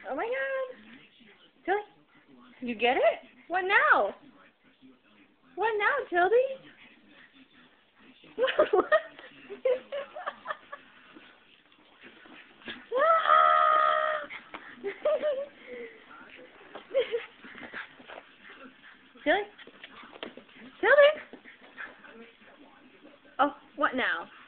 Oh my god. Tilly, you get it? What now? What now, Tildy? What? Tilly? Tildy? Oh, what now?